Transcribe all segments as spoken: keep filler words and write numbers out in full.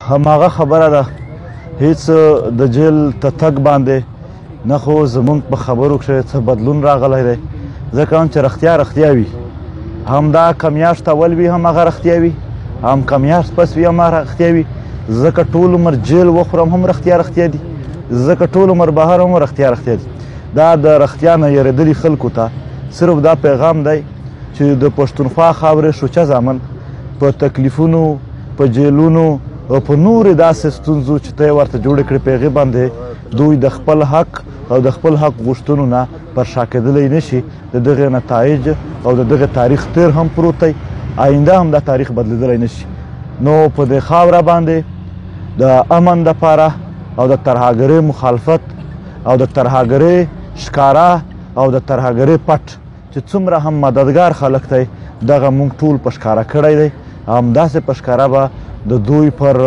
هماغه خبره ده، هیڅ د جیل ته تګ باندې نه خو زموږ په خبرو کښې څه بدلون راغلی دی. ځکه هم چې رښتیا رښتیا وي، همدا که میاشت اول وي هم هغه رښتیا وي، هم که میاشت پس وي هم هغه رښتیا وي. ځکه ټول عمر جیل وخورم هم رښتیا رښتیا دي، ځکه ټول عمر بهر هم رښتیا رښتیا دي. دا د رښتیا نه یېرېدلي خلکو ته صرف دا پیغام دی چې د پښتونخوا خاورې شوچه زامن په تکلیفونو، په جیلونو او په نورې داسې ستونزو چې ته یې ورته جوړې کړې په هغې باندې دوی د خپل حق او د خپل حق غوښتنو نه پر شا کېدلی نه شي. د دغې نتایج او د دغې تاریخ تیر هم پروت دی، آینده هم دا تاریخ بدلیدلی نه شي. نو په دې خاوره باندې د امن دپاره او د ترهګرۍ مخالفت او د ترهګرۍ ښکاره او د ترهګرۍ پټ چې څومره هم مددګار خلک دی دغه موږ ټول په ښکاره کړی دی. همداسې په ښکاره به د دوی پر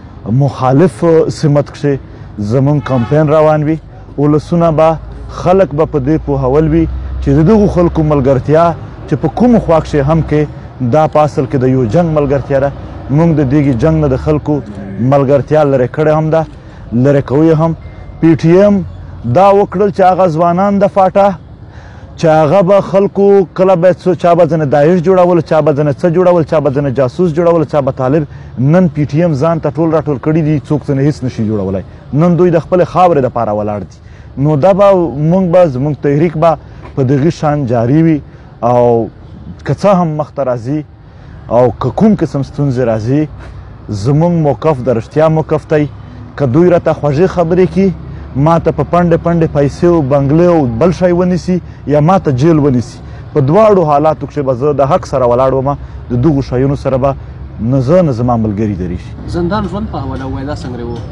مخالف سمت کښې زموږ کمپین روان وي. ولسونه به خلک به په دې پوهول وي چې د دغو خلکو ملګرتیا چې په کومو خوا کښې هم کې دا په اصل کې د یو جنګ ملګرتیا ده. موږ د دېږي جنګ نه د خلکو ملګرتیا لرې کړې هم ده، لرې کوو هم. پی ټي ایم دا وکړل چې هغه ځوانان د فاټا چې هغه به خلکو کله به چا به ځنې داعش جوړول، چا به ځنې څه جوړول، چا به ځنې جاسوس جوړول، چا به طالب. نن پی ټي ایم ځان ته ټول راټول کړي دي، څوک ځنې هېڅ نشي جوړولی. نن دوی د خپلې خاورې دپاره ولاړ دي. نو دا به موږ به زموږ تحریک به په دغې شان جاري وي او که څه هم مخته راځي او که کوم قسم ستونزې راځي زموږ موقف د رښتیا موقف دی. که دوی راته خوږې خبرې کړي، ما ته په پنډې پنډې پیسې او بنګلې او بل شی ونیسي یا ما ته جیل ونیسي، په دواړو حالاتو کښې به زه د حق سره ولاړ وم. د دغو شیانو سره به نه زه نه زما ملګري درېږي. زندان ژوند په حواله ووایه دا څنګه و؟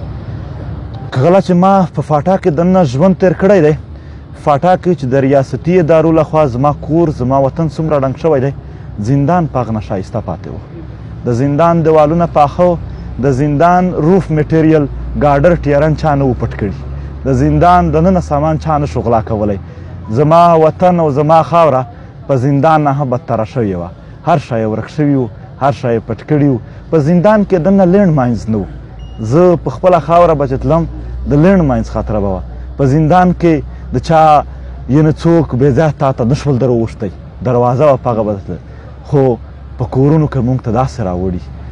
که غله چې ما په فاټا کې دننه ژوند تېر کړی دی، فاټا کې چې د ریاستي ادارو لخوا زما کور زما وطن څومره ړنګ شوی دی، زندان په هغه نه ښایسته پاتې و. د زندان دیوالونه پاخه، د زندان روف میټیریل ګاډر ټیرن چا نه و پټ کړي، د زندان دننه سامان چا نه شو غلا کولی. زما وطن او زما خاوره په زندان نه هم بدتره شوې وه. هر شی یې ورک شوي و، هر شی یې پټ کړي و. په زندان کې دننه لینډ ماینز نه و. زه په خپله خاوره به چې تلم د لینډ ماینز خطره به وه. په زندان کې د چا یعنې څوک بې ځایه تا ته نه شول در ووښتی، دروازه به په هغه به خو په کورونو کې موږ ته داسې راوړي